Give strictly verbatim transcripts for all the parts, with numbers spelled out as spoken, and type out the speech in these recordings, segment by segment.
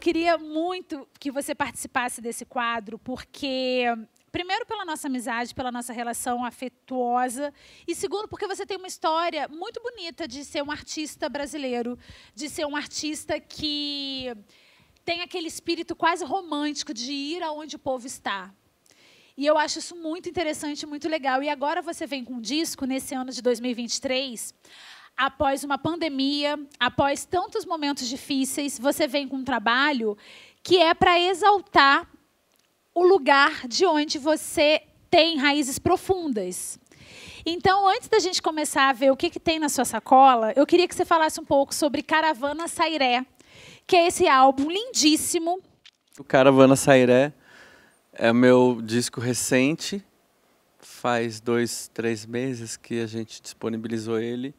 queria muito que você participasse desse quadro, porque, primeiro, pela nossa amizade, pela nossa relação afetuosa, e segundo, porque você tem uma história muito bonita de ser um artista brasileiro, de ser um artista que tem aquele espírito quase romântico de ir aonde o povo está. E eu acho isso muito interessante, muito legal. E agora você vem com um disco, nesse ano de dois mil e vinte e três, após uma pandemia, após tantos momentos difíceis, você vem com um trabalho que é para exaltar o lugar de onde você tem raízes profundas. Então, antes da gente começar a ver o que, que tem na sua sacola, eu queria que você falasse um pouco sobre Caravana Sairé, que é esse álbum lindíssimo. O Caravana Sairé é o meu disco recente, faz dois, três meses que a gente disponibilizou ele.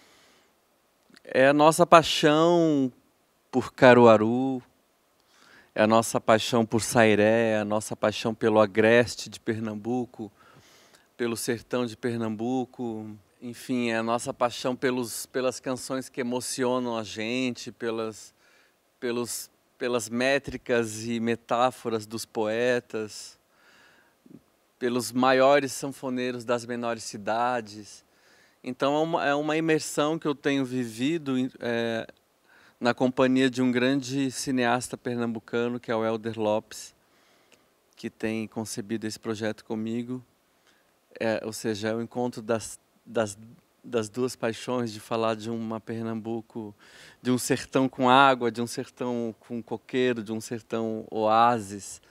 É a nossa paixão por Caruaru, é a nossa paixão por Sairé, é a nossa paixão pelo agreste de Pernambuco, pelo sertão de Pernambuco. Enfim, é a nossa paixão pelos, pelas canções que emocionam a gente, pelas, pelos, pelas métricas e metáforas dos poetas, pelos maiores sanfoneiros das menores cidades. Então, é uma, é uma imersão que eu tenho vivido é, na companhia de um grande cineasta pernambucano, que é o Helder Lopes, que tem concebido esse projeto comigo. É, ou seja, é o encontro das, das, das duas paixões de falar de uma Pernambuco, de um sertão com água, de um sertão com coqueiro, de um sertão oásis.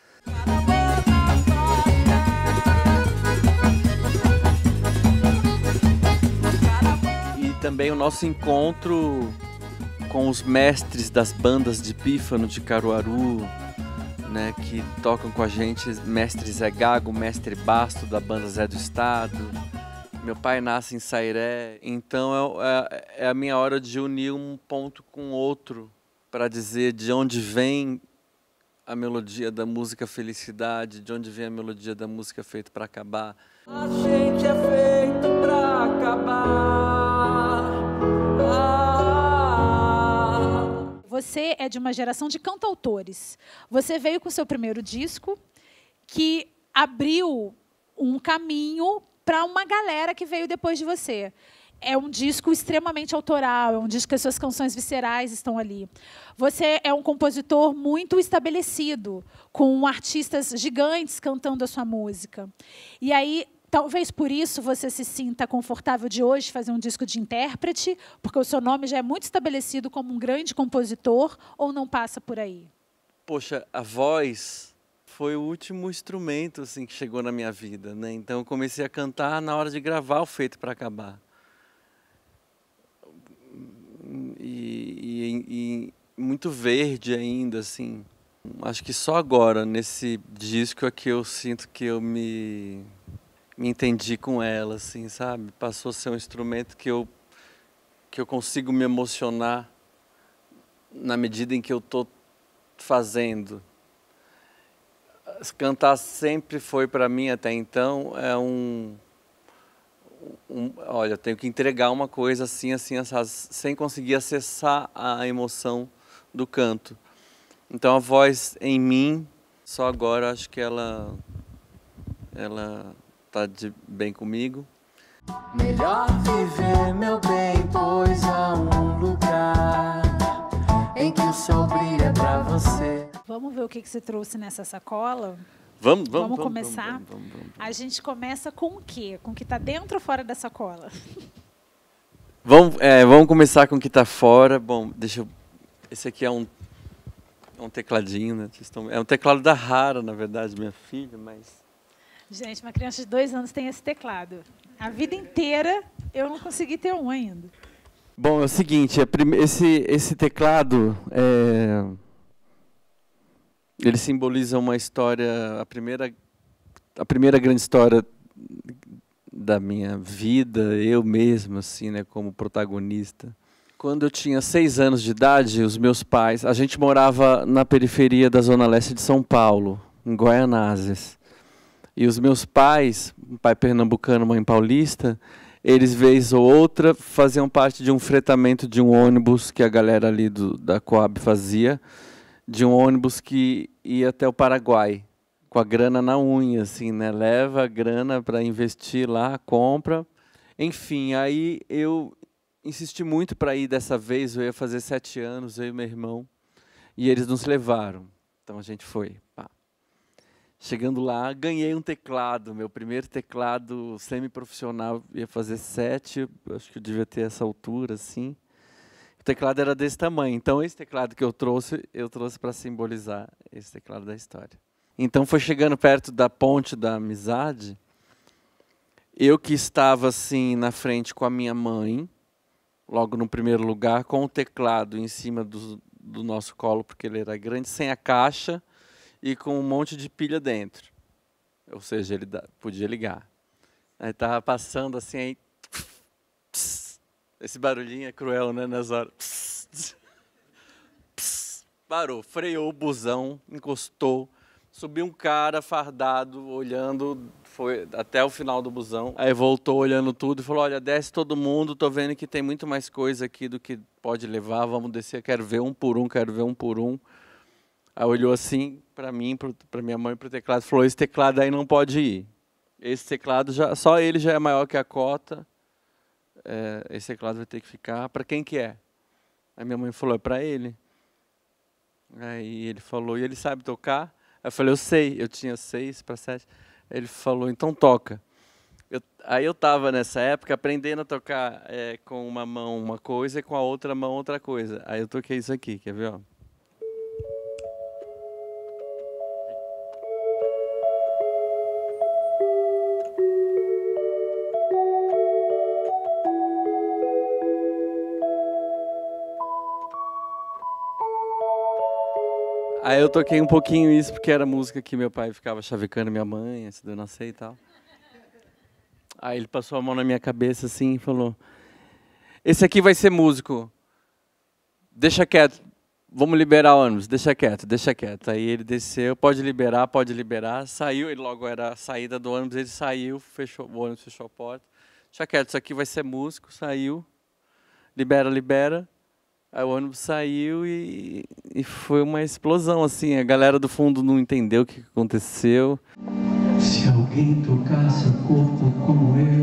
Também o nosso encontro com os mestres das bandas de pífano de Caruaru, né, que tocam com a gente, mestre Zé Gago, mestre Basto da banda Zé do Estado. Meu pai nasce em Sairé, então é, é a minha hora de unir um ponto com outro para dizer de onde vem a melodia da música Felicidade, de onde vem a melodia da música Feito para Acabar. A gente é feito para acabar. Você é de uma geração de cantautores. Você veio com o seu primeiro disco, que abriu um caminho para uma galera que veio depois de você. É um disco extremamente autoral, é um disco que as suas canções viscerais estão ali. Você é um compositor muito estabelecido, com artistas gigantes cantando a sua música. E aí, talvez por isso você se sinta confortável de hoje fazer um disco de intérprete, porque o seu nome já é muito estabelecido como um grande compositor, ou não passa por aí? Poxa, a voz foi o último instrumento assim, que chegou na minha vida, né? Então eu comecei a cantar na hora de gravar o Feito para Acabar. E, e, e muito verde ainda, assim. Acho que só agora, nesse disco, é que eu sinto que eu me... me entendi com ela, assim, sabe? Passou a ser um instrumento que eu, que eu consigo me emocionar na medida em que eu estou fazendo. Cantar sempre foi, para mim, até então, é um, um... Olha, eu tenho que entregar uma coisa assim, assim, sem conseguir acessar a emoção do canto. Então, a voz em mim, só agora, acho que ela... ela tá de bem comigo. Melhor viver, meu bem, pois há um lugar em que o sol brilha pra você. Vamos ver o que, que você trouxe nessa sacola? Vamos, vamos, vamos, vamos começar? Vamos, vamos, vamos, vamos. A gente começa com o quê? Com o que está dentro ou fora da sacola? Vamos, é, vamos começar com o que está fora. Bom, deixa eu... Esse aqui é um, é um tecladinho, né? É um teclado da Rara, na verdade, minha filha, mas... Gente, uma criança de dois anos tem esse teclado. A vida inteira eu não consegui ter um ainda. Bom, é o seguinte, esse, esse teclado, é, ele simboliza uma história, a primeira, a primeira grande história da minha vida, eu mesmo, assim, né, como protagonista. Quando eu tinha seis anos de idade, os meus pais, a gente morava na periferia da Zona Leste de São Paulo, em Guaianazes. E os meus pais, um pai pernambucano, mãe paulista, eles, vez ou outra, faziam parte de um fretamento de um ônibus que a galera ali do, da Coab fazia, de um ônibus que ia até o Paraguai, com a grana na unha, assim, né? Leva a grana para investir lá, compra. Enfim, aí eu insisti muito para ir dessa vez, eu ia fazer sete anos, eu e meu irmão, e eles nos levaram. Então a gente foi. Pá. Chegando lá, ganhei um teclado, meu primeiro teclado semi-profissional, ia fazer sete, acho que eu devia ter essa altura, assim. O teclado era desse tamanho, então esse teclado que eu trouxe, eu trouxe para simbolizar esse teclado da história. Então foi chegando perto da ponte da amizade, eu que estava assim na frente com a minha mãe, logo no primeiro lugar, com o teclado em cima do, do nosso colo, porque ele era grande, sem a caixa e com um monte de pilha dentro. Ou seja, ele podia ligar. Aí estava passando assim, aí... Esse barulhinho é cruel, né, nas horas. Pss, pss, parou, freou o busão, encostou, subiu um cara fardado, olhando, foi até o final do busão. Aí voltou olhando tudo e falou, olha, desce todo mundo, tô vendo que tem muito mais coisa aqui do que pode levar, vamos descer, quero ver um por um, quero ver um por um. Aí olhou assim para mim, para minha mãe, para o teclado, falou, esse teclado aí não pode ir. Esse teclado, já, só ele já é maior que a cota. É, esse teclado vai ter que ficar. Para quem que é? Aí minha mãe falou, é para ele. Aí ele falou, e ele sabe tocar? Aí eu falei, eu sei, eu tinha seis para sete. Ele falou, então toca. Eu, aí eu estava nessa época aprendendo a tocar é, com uma mão uma coisa e com a outra mão outra coisa. Aí eu toquei isso aqui, quer ver? Ó? Aí eu toquei um pouquinho isso, porque era música que meu pai ficava chavecando minha mãe, antes de eu nascer e tal. Aí ele passou a mão na minha cabeça assim e falou, esse aqui vai ser músico, deixa quieto, vamos liberar o ônibus, deixa quieto, deixa quieto. Aí ele desceu, pode liberar, pode liberar, saiu, ele logo era a saída do ônibus, ele saiu, fechou, o ônibus fechou a porta, deixa quieto, isso aqui vai ser músico, saiu, libera, libera. Aí o ônibus saiu e, e foi uma explosão, assim. A galera do fundo não entendeu o que aconteceu. Se alguém tocasse o corpo como eu,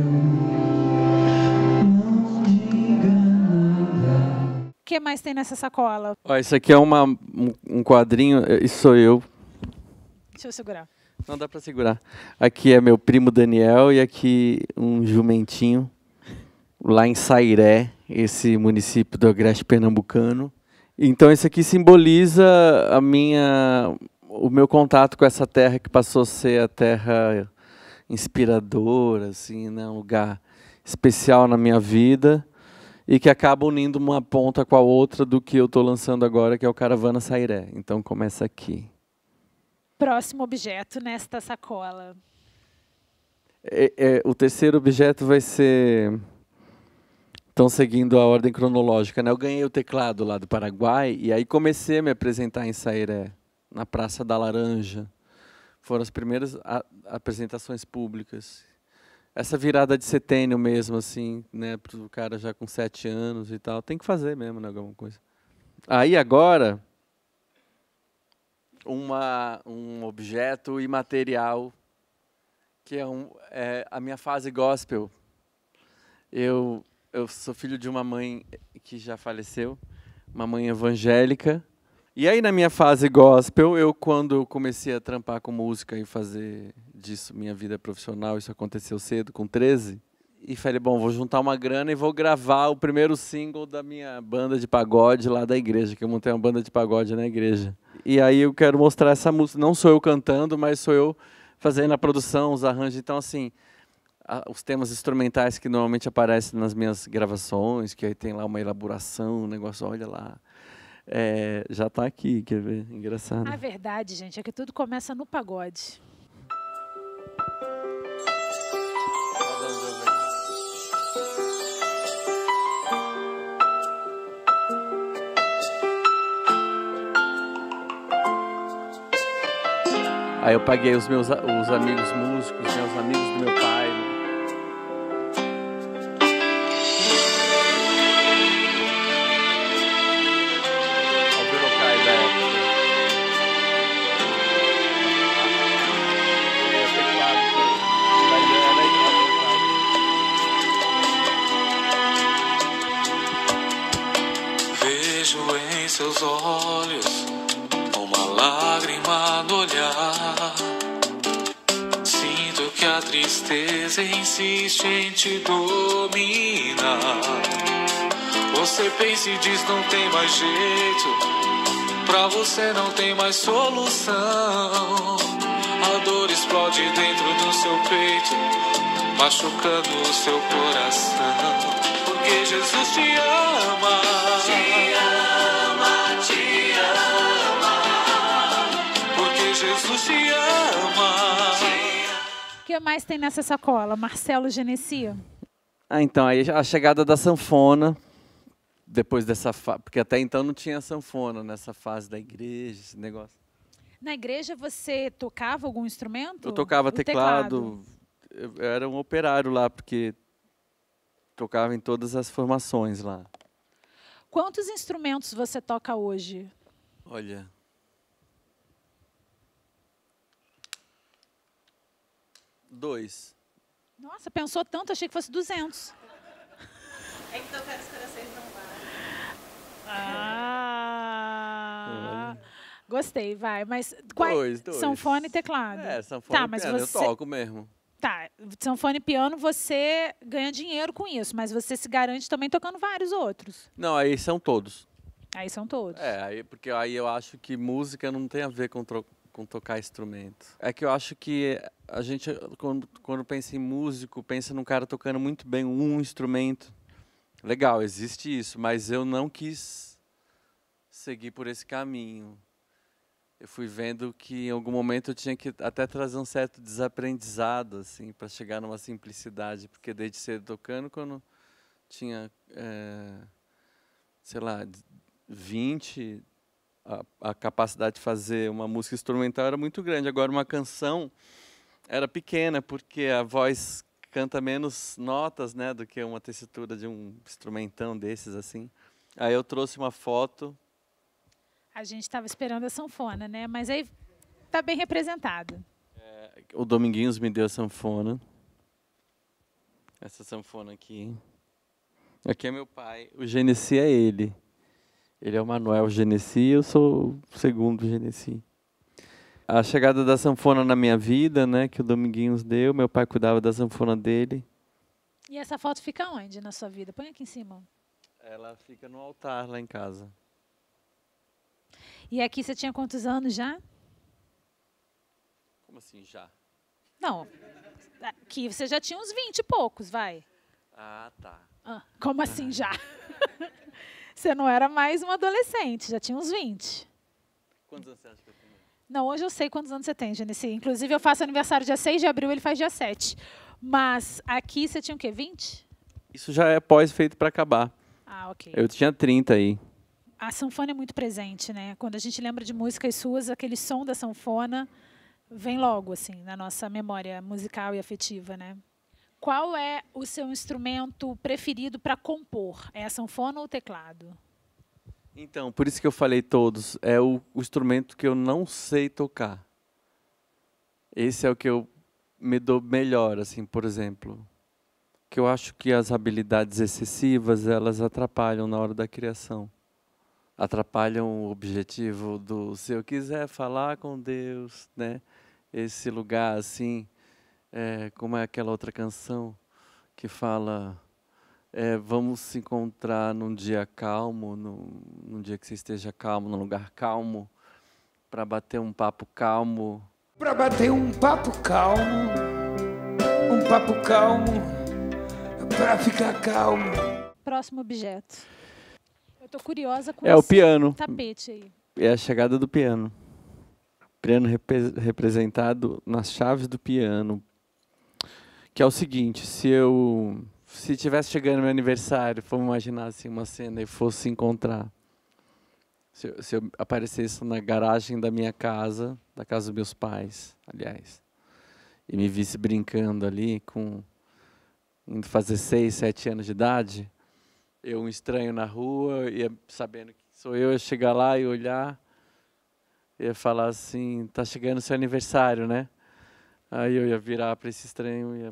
não diga nada. O que mais tem nessa sacola? Ó, isso aqui é uma, um, um quadrinho, isso sou eu. Deixa eu segurar. Não dá para segurar. Aqui é meu primo Daniel e aqui um jumentinho. Lá em Sairé, esse município do Agreste Pernambucano. Então, isso aqui simboliza a minha, o meu contato com essa terra que passou a ser a terra inspiradora, assim, né? Um lugar especial na minha vida e que acaba unindo uma ponta com a outra do que eu estou lançando agora, que é o Caravana Sairé. Então, começa aqui. Próximo objeto nesta sacola. É, é, o terceiro objeto vai ser... Estão seguindo a ordem cronológica, né? Eu ganhei o teclado lá do Paraguai e aí comecei a me apresentar em Sairé, na Praça da Laranja. Foram as primeiras a, apresentações públicas. Essa virada de setênio mesmo, assim, né? Para o cara já com sete anos e tal. Tem que fazer mesmo, né? Alguma coisa. Aí agora, uma, um objeto imaterial, que é, um, é a minha fase gospel. Eu... Eu sou filho de uma mãe que já faleceu, uma mãe evangélica. E aí, na minha fase gospel, eu, quando eu comecei a trampar com música e fazer disso minha vida profissional, isso aconteceu cedo, com treze, e falei, bom, vou juntar uma grana e vou gravar o primeiro single da minha banda de pagode lá da igreja, que eu montei uma banda de pagode na igreja. E aí eu quero mostrar essa música, não sou eu cantando, mas sou eu fazendo a produção, os arranjos. Então, assim... os temas instrumentais que normalmente aparecem nas minhas gravações, que aí tem lá uma elaboração, um negócio, olha lá, é, já está aqui, quer ver? Engraçado. A verdade, gente, é que tudo começa no pagode. Aí eu paguei os meus os amigos músicos, né, os amigos do meu pai. Alberocai da época. seus olhos, uma lágrima no olhar. Sinto que a tristeza insiste em te dominar. Você pensa e diz não tem mais jeito, pra você não tem mais solução. A dor explode dentro do seu peito, machucando o seu coração. Porque Jesus te ama, te ama, te ama. Porque Jesus te ama. O que mais tem nessa sacola? Marcelo Genesi? Ah, então, aí a chegada da sanfona, depois dessa fase, porque até então não tinha sanfona nessa fase da igreja, esse negócio. Na igreja você tocava algum instrumento? Eu tocava O teclado, eu era um operário lá, porque tocava em todas as formações lá. Quantos instrumentos você toca hoje? Olha... Dois. Nossa, pensou tanto, achei que fosse duzentos. É que tocar os corações não vale. Ah, gostei, vai. Mas qual Dois, dois. sanfona e teclado. É, sanfona tá, e mas piano, você... eu toco mesmo. Tá, sanfona e piano você ganha dinheiro com isso, mas você se garante também tocando vários outros. Não, aí são todos. Aí são todos. É, aí, porque aí eu acho que música não tem a ver com, tro com tocar instrumento. É que eu acho que a gente, quando, quando pensa em músico, pensa num cara tocando muito bem um instrumento. Legal, existe isso, mas eu não quis seguir por esse caminho. Eu fui vendo que em algum momento eu tinha que até trazer um certo desaprendizado, assim, para chegar numa simplicidade, porque desde cedo tocando, quando tinha, é, sei lá, vinte, a, a capacidade de fazer uma música instrumental era muito grande. Agora, uma canção era pequena, porque a voz canta menos notas, né, do que uma tessitura de um instrumentão desses, assim. Aí eu trouxe uma foto. A gente estava esperando a sanfona, né? Mas aí tá bem representado. É, o Dominguinhos me deu a sanfona. Essa sanfona aqui. Aqui é meu pai. O Genesi é ele. Ele é o Manuel Genesi e eu sou o segundo Genesi. A chegada da sanfona na minha vida, né, que o Dominguinhos deu, meu pai cuidava da sanfona dele. E essa foto fica onde na sua vida? Põe aqui em cima. Ela fica no altar lá em casa. E aqui você tinha quantos anos já? Como assim, já? Não, aqui você já tinha uns vinte e poucos, vai. Ah, tá. Ah, como assim já? Você não era mais um adolescente, já tinha uns vinte. Quantos anos você acha que eu tenho? Não, hoje eu sei quantos anos você tem, Genesi. Inclusive, eu faço aniversário dia seis de abril, ele faz dia sete. Mas aqui você tinha o quê, vinte? Isso já é pós feito para acabar. Ah, ok. Eu tinha trinta aí. A sanfona é muito presente, né? Quando a gente lembra de músicas suas, aquele som da sanfona vem logo, assim, na nossa memória musical e afetiva, né? Qual é o seu instrumento preferido para compor? É a sanfona ou o teclado? Então, por isso que eu falei todos. É o, o instrumento que eu não sei tocar. Esse é o que eu me dou melhor, assim, por exemplo. Que eu acho que as habilidades excessivas, elas atrapalham na hora da criação. Atrapalham o objetivo do se eu quiser falar com Deus, né? Esse lugar assim, é, como é aquela outra canção que fala, é, vamos se encontrar num dia calmo, num, num dia que você esteja calmo, num lugar calmo, para bater um papo calmo. Para bater um papo calmo, um papo calmo, para ficar calmo. Próximo objeto. Eu tô curiosa com É o esse piano. tapete aí. É a chegada do piano. Piano repre representado nas chaves do piano. Que é o seguinte, se eu se tivesse chegando meu aniversário, vamos imaginar assim, uma cena e fosse encontrar. Se eu, se eu aparecesse na garagem da minha casa, da casa dos meus pais, aliás, e me visse brincando ali, com indo fazer seis, sete anos de idade, eu, um estranho na rua, ia, sabendo que sou eu, ia chegar lá e olhar, ia falar assim, tá chegando o seu aniversário, né? Aí eu ia virar para esse estranho, ia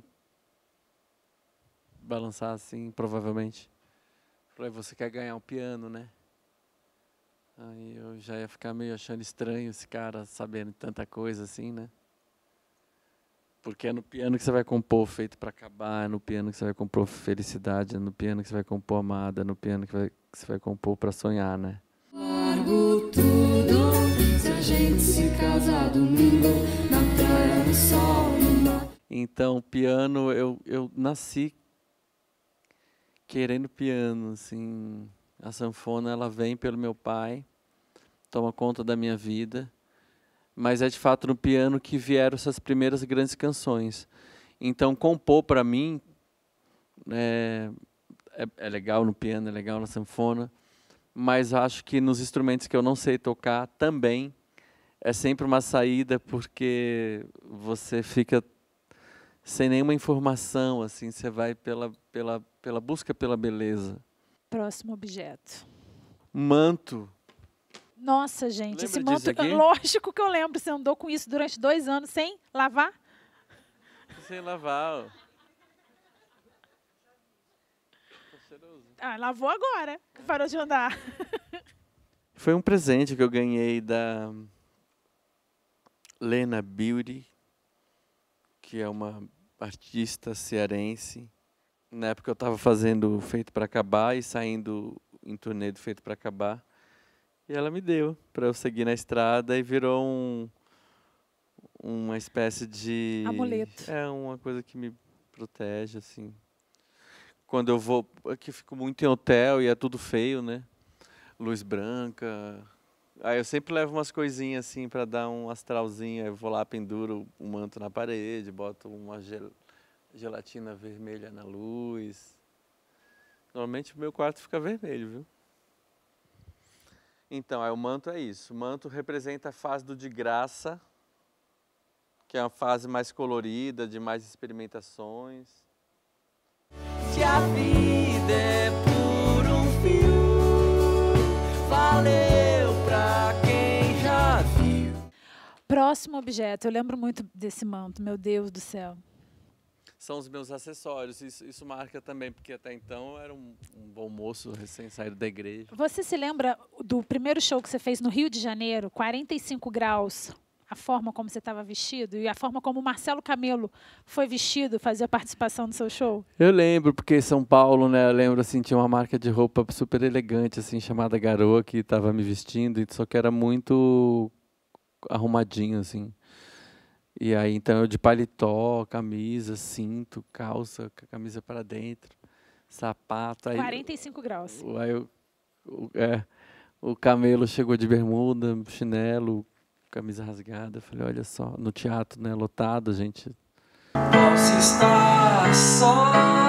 balançar assim, provavelmente. Falei, você quer ganhar um piano, né? Aí eu já ia ficar meio achando estranho esse cara sabendo tanta coisa assim, né? Porque é no piano que você vai compor Feito para Acabar, é no piano que você vai compor Felicidade, é no piano que você vai compor Amada, é no piano que, vai, que você vai compor Para Sonhar, né? Largo tudo, se a gente se casar domingo, na praia, no sol, no mar. Então, piano, eu, eu nasci querendo piano, assim. A sanfona, ela vem pelo meu pai, toma conta da minha vida, mas é de fato no piano que vieram essas primeiras grandes canções. Então, compor para mim é, é, é legal no piano, é legal na sanfona, mas acho que nos instrumentos que eu não sei tocar também é sempre uma saída, porque você fica sem nenhuma informação, assim, você vai pela, pela, pela busca pela beleza. Próximo objeto. Manto. Nossa, gente, Lembra esse disso manto, aqui? lógico que eu lembro. Você andou com isso durante dois anos sem lavar? Sem lavar, ó. Tá cheiroso. Ah, lavou agora, que parou de andar. Foi um presente que eu ganhei da Lena Beauty, que é uma artista cearense. Na época eu estava fazendo Feito para Acabar e saindo em turnê do Feito para Acabar. E ela me deu para eu seguir na estrada e virou um, uma espécie de... Amuleto. É uma coisa que me protege, assim. Quando eu vou... Aqui eu fico muito em hotel e é tudo feio, né? Luz branca. Aí eu sempre levo umas coisinhas assim para dar um astralzinho. Aí eu vou lá, penduro o manto na parede, boto uma gel... gelatina vermelha na luz. Normalmente o meu quarto fica vermelho, viu? Então, aí o manto é isso. O manto representa a fase do de graça, que é uma fase mais colorida, de mais experimentações. Se a vida é por um fio, valeu pra quem já viu. Próximo objeto. Eu lembro muito desse manto, meu Deus do céu. São os meus acessórios. Isso, isso marca também, porque até então eu era um, um bom moço recém-saído da igreja. Você se lembra do primeiro show que você fez no Rio de Janeiro, quarenta e cinco graus, a forma como você estava vestido e a forma como o Marcelo Camelo foi vestido, fazia participação no seu show? Eu lembro, porque São Paulo, né, eu lembro, assim, tinha uma marca de roupa super elegante, assim, chamada Garoa, que estava me vestindo, só que era muito arrumadinho, assim. E aí, então, eu de paletó, camisa, cinto, calça, camisa para dentro, sapato. Aí, quarenta e cinco graus. Aí, eu, o, é, o Camelo chegou de bermuda, chinelo, camisa rasgada. Eu falei, olha só, no teatro, né, lotado, a gente... Posso estar só,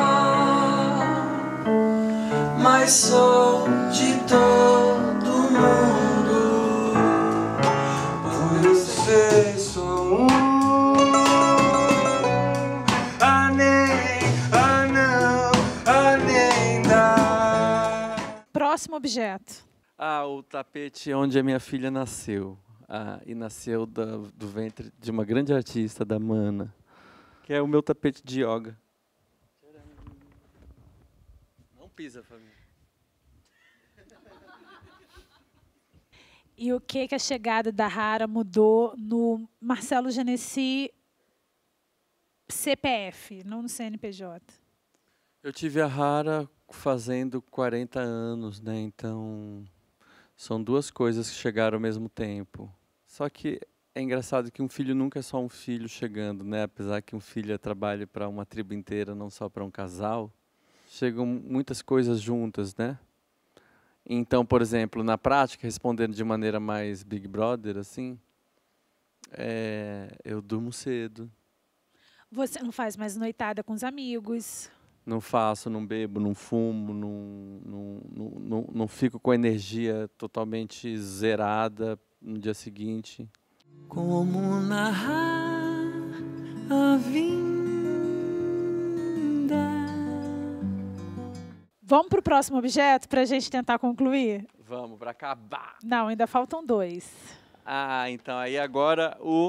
mas sou de todo mundo. Por você sou um. Ah, nem, ah, não, ah, nem dá. Próximo objeto. Ah, o tapete onde a minha filha nasceu. Ah, e nasceu da, do ventre de uma grande artista, da Mana. Que é o meu tapete de yoga. Não pisa, família. E o que, que a chegada da Rara mudou no Marcelo Genesi C P F, não no C N P J? Eu tive a Rara fazendo quarenta anos, né? Então, são duas coisas que chegaram ao mesmo tempo. Só que é engraçado que um filho nunca é só um filho chegando, né? Apesar que um filho trabalhe para uma tribo inteira, não só para um casal, chegam muitas coisas juntas, né? Então, por exemplo, na prática, respondendo de maneira mais Big Brother, assim, é, eu durmo cedo. Você não faz mais noitada com os amigos? Não faço, não bebo, não fumo, não, não, não, não, não fico com a energia totalmente zerada no dia seguinte. Como narrar a vinda? Vamos para o próximo objeto para a gente tentar concluir? Vamos, para acabar. Não, ainda faltam dois. Ah, então aí agora o...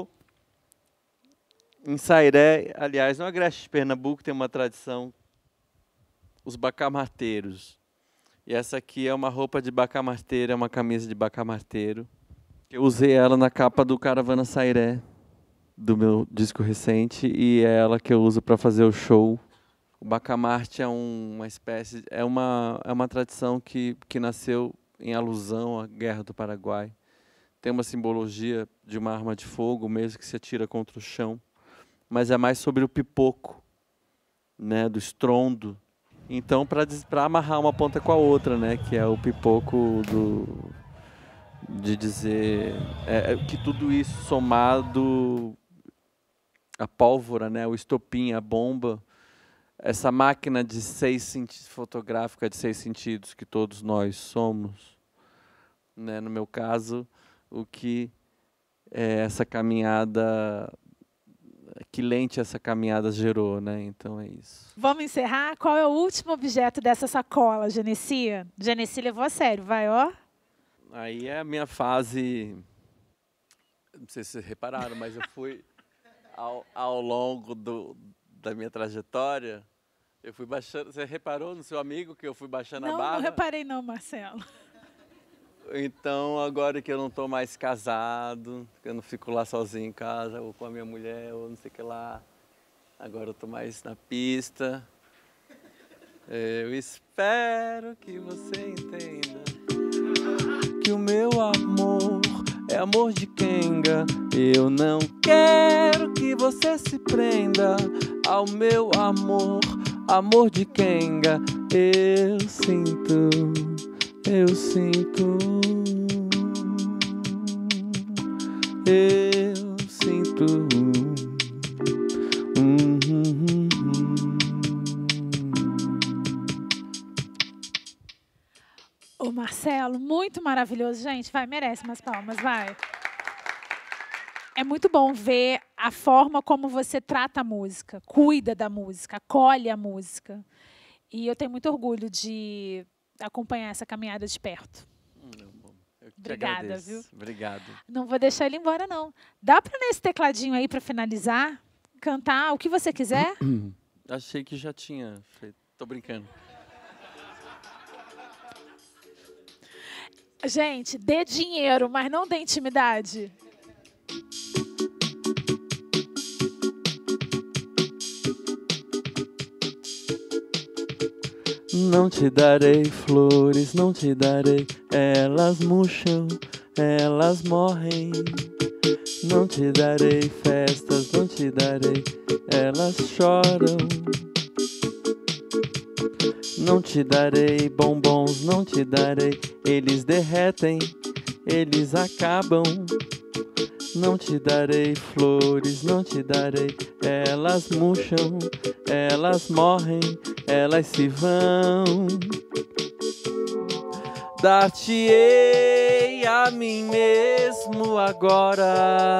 Em Sairé, aliás, no Agreste de Pernambuco tem uma tradição, os bacamateiros, E essa aqui é uma roupa de bacamarteiro, é uma camisa de bacamarteiro. Eu usei ela na capa do Caravana Sairé, do meu disco recente, e é ela que eu uso para fazer o show. O bacamarte é um, uma espécie, é uma, é uma tradição que, que nasceu em alusão à Guerra do Paraguai. Tem uma simbologia de uma arma de fogo, mesmo que se atira contra o chão, mas é mais sobre o pipoco, né, do estrondo. Então, para amarrar uma ponta com a outra, né, que é o pipoco do, de dizer é, que tudo isso somado, a pólvora, né, o estopim, a bomba, essa máquina de seis sentidos, fotográfica de seis sentidos que todos nós somos, né, no meu caso, o que é essa caminhada, que lente essa caminhada gerou, né? Então é isso. Vamos encerrar? Qual é o último objeto dessa sacola, Genesi? Genesi levou a sério, vai, ó. Aí é a minha fase, não sei se vocês repararam, mas eu fui, ao, ao longo do, da minha trajetória, eu fui baixando, você reparou no seu amigo que eu fui baixando não, a barra? Não, reparei não, Marcelo. Então, agora que eu não estou mais casado, que eu não fico lá sozinho em casa, ou com a minha mulher, ou não sei o que lá, agora eu estou mais na pista. Eu espero que você entenda que o meu amor é amor de quenga. Eu não quero que você se prenda ao meu amor, amor de quenga. Eu sinto... Eu sinto, eu sinto. Hum, hum, hum, hum. Ô Marcelo, muito maravilhoso. Gente, vai, merece umas palmas, vai. É muito bom ver a forma como você trata a música, cuida da música, acolhe a música. E eu tenho muito orgulho de acompanhar essa caminhada de perto. Eu que Obrigada, agradeço. viu? Obrigado. Não vou deixar ele embora, não. Dá para nesse tecladinho aí para finalizar, cantar o que você quiser? Achei que já tinha feito. Tô brincando. Gente, dê dinheiro, mas não dê intimidade. Não te darei flores, não te darei, elas murcham, elas morrem. Não te darei festas, não te darei, elas choram. Não te darei bombons, não te darei, eles derretem, eles acabam. Não te darei flores, não te darei, elas murcham, elas morrem, elas se vão. Dar-te-ei a mim mesmo agora,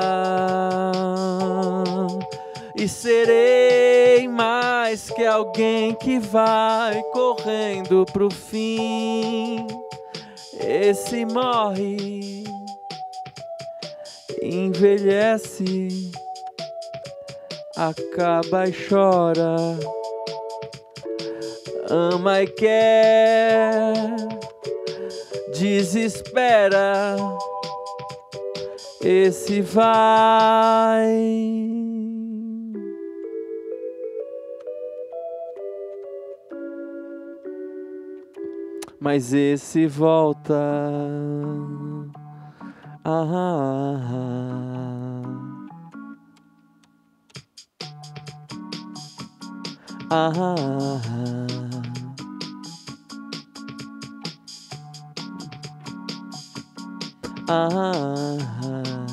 e serei mais que alguém que vai correndo pro fim. Esse morre, envelhece, acaba e chora, ama e quer, desespera, esse vai. Mas esse volta. Ah, ah, ah, ah, ah, ah, ah.